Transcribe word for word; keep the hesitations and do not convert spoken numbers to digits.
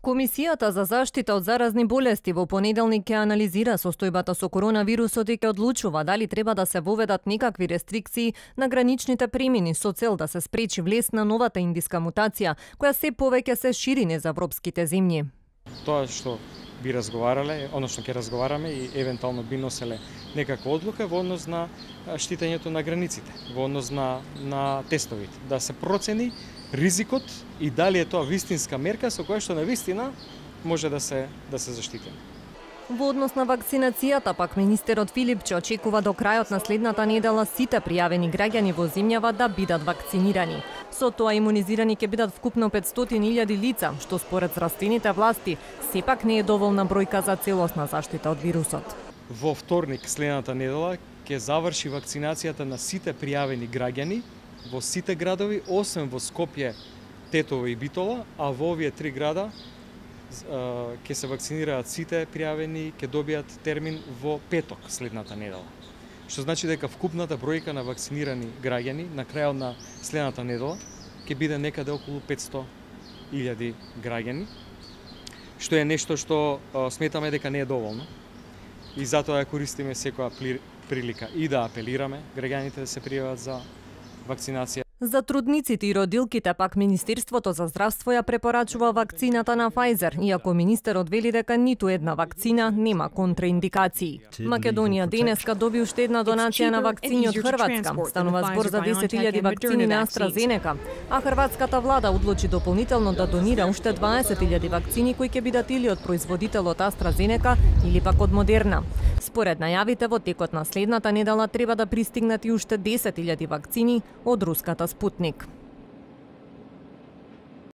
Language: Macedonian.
Комисијата за заштита од заразни болести во понеделник ќе анализира состојбата со коронавирусот и ќе одлучува дали треба да се воведат некакви рестрикции на граничните премини со цел да се спречи влез на новата индиска мутација, која се повеќе се шири низ европските земји. Тоа што би разговарале, односно ќе разговараме и евентуално би носеле некаква одлука во однос на штитењето на границите, во однос на, на тестовите, да се процени ризикот и дали е тоа вистинска мерка со која што на вистина може да се да се заштитиме. Во однос на вакцинацијата, пак министерот Филипче очекува до крајот на следната недела сите пријавени граѓани во земјава да бидат вакцинирани. Со тоа имунизирани ќе бидат вкупно петстотини илјади лица, што според здравствените власти сепак не е доволна бројка за целосна заштита од вирусот. Во вторник следната недела ќе заврши вакцинацијата на сите пријавени граѓани во сите градови, освен во Скопје, Тетово и Битола, а во овие три града ќе се вакцинираат сите пријавени, ќе добијат термин во петок следната недела. Што значи дека вкупната бројка на вакцинирани граѓани на крајот на следната недела ќе биде некаде околу петсто илјади граѓани, што е нешто што сметаме дека не е доволно. И затоа ја користиме секоја прилика и да апелираме граѓаните да се пријават за вакцинација. За трудниците и родилките пак Министерството за здравство ја препорачува вакцината на Pfizer, иако министерот вели дека ниту една вакцина нема контраиндикации. Македонија денеска доби уште една донација на вакцини од Хрватска. Станува збор за десет илјади вакцини на AstraZeneca, а хрватската влада одлучи дополнително да донира уште дваесет илјади вакцини кои ќе бидат или од производителот AstraZeneca или пак од Модерна. Според најавите во текот на следната недела треба да пристигнат и уште десет илјади вакцини од руската Спутник.